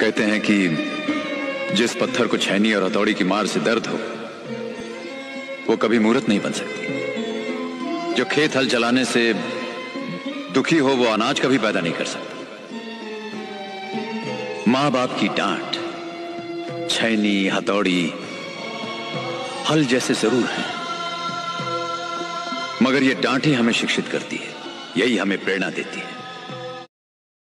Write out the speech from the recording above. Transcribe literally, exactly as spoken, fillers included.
कहते हैं कि जिस पत्थर को छैनी और हथौड़ी की मार से दर्द हो वो कभी मूर्त नहीं बन सकती। जो खेत हल चलाने से दुखी हो वो अनाज कभी पैदा नहीं कर सकता। मां बाप की डांट, छैनी, हथौड़ी, हल जैसे जरूर हैं, मगर ये डांट ही हमें शिक्षित करती है, यही हमें प्रेरणा देती है।